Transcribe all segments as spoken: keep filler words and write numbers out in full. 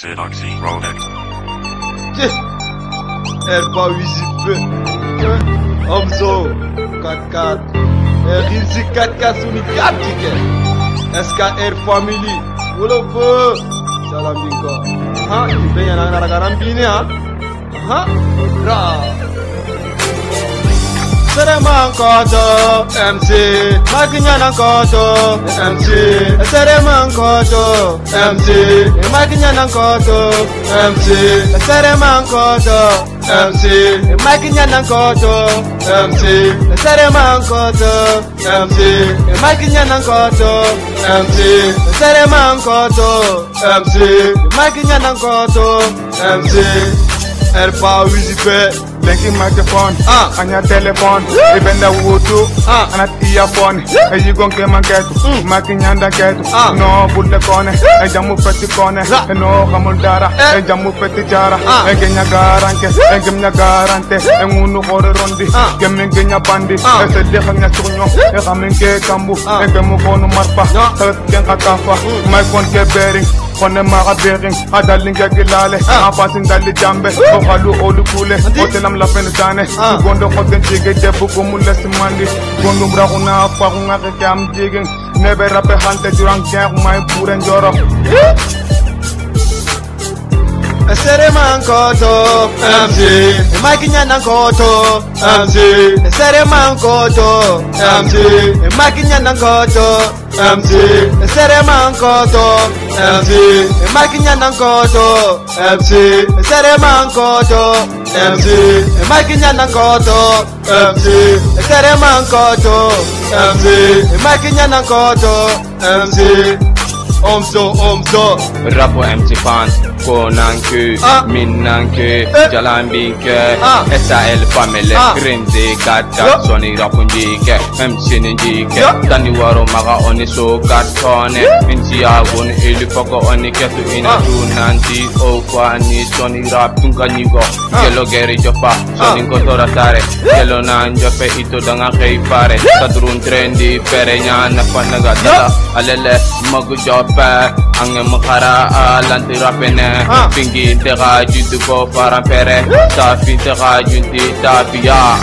Sedoxy Rolex. Erba Wizipe Omzo quatre quatre Rinzi quatre quatre Suni quatre tickets S K R Family Wolopo Salam bingo Ha Ibe yana nara garambini ha Ha Ra Sereman koto M C Makinyana koto M C Sereman koto M C Makinyana koto M C Sereman koto M C Makinyana koto M C Sereman koto M C Makinyana koto M C Sereman koto M C Makinyana koto M C Erba Wizipe Lenki microphone, ah, anya telephone, ibenda wutu, ah, anat earphone, e yigon ke manketu, maki nyanda ketu, ah, no bulle kone, e jamu peti kone, e no kamul dara, e jamu peti jara, e genya garanke, e gemnya garante, e ngunu kore rondi, gemen genya bandi, e sede khanya sunyo, e kamen ke kambu, e gemu konu marpa, tat gen katafa, my phone ke bearing. Kone maga bearing, adalinga gilale, apasin dali jambe, okalu olu kule, hotelam la penetane, gondo koten jige debu kumule simandi, gondo mrakuna apakunga kekam jiging, nebe rape hante jurang jeng mai puren joro. Sereman koto M C Makinyana koto M C Sereman koto M C Makinyana koto M C Sereman koto M C Makinyana koto M C Sereman koto M C Makinyana koto M C Sereman koto M C Makinyana koto M C Omzo Omzo Rapo M C Fan Konanku ah. Minanku eh. Jalambinke ah. S A L Family ah. Rinzi Gata Sony Rapunjike M C Ninjike Tani Waro Maga Oni So Gatone Inti Agun Ili Foko Oni Ketu Ina Tunanti Okwani Sony Rap Tunganigo Yellow Gary Jopa Sony Kotora Tare Yellow Nan Jope Ito Danga Kei Pare Sadrun Trendi Pere Nyana Panaga Tata Alele Magu Jope Ange Mukara Alanti Rapene Pingi Tega Juntu Ko Farampere Safi Tega Junti Tapia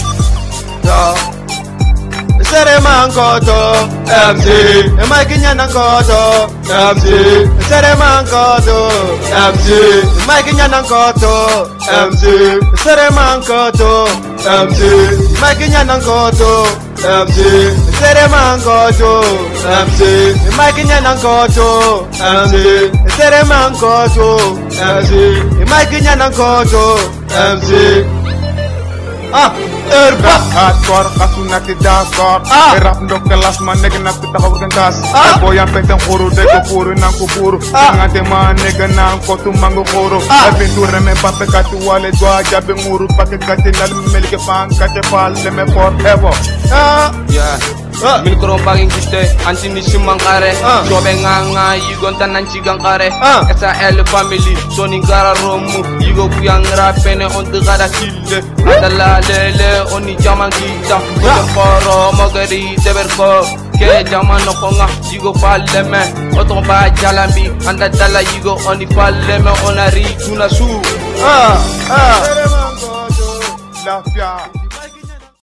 Sereman koto M C Makinyana koto M C Sereman koto M C Makinyana koto M C Sereman koto M C Makinyana koto M C Sereman koto M C Makinyana koto M C Sereman koto M C Makinyana koto M C Ah, Erba hardcore, kasunati dancehall, ah, rap ndok kelas man nega nak taxaw gantas, ah, boyam peten khuru de ko khuru nan ko khuru, ngante ma nega nan ko tu mango khuru, aventure me pape katu wale doa jabe nguru paket kati nal melike fan kate fal le me forever. ah, yeah. Min koro pagin kite anti ni simangkare sobe nganga yigon tanan cigangkare S A L Family Sony gara romu yigo kuyang rapene on de gara kille adala lele oni jaman kita on koro magari deberko ke jaman no konga yigo paleme oto ba jalambi anda dala yigo oni paleme onari kuna su ah, ah. Sereman koto, lafia.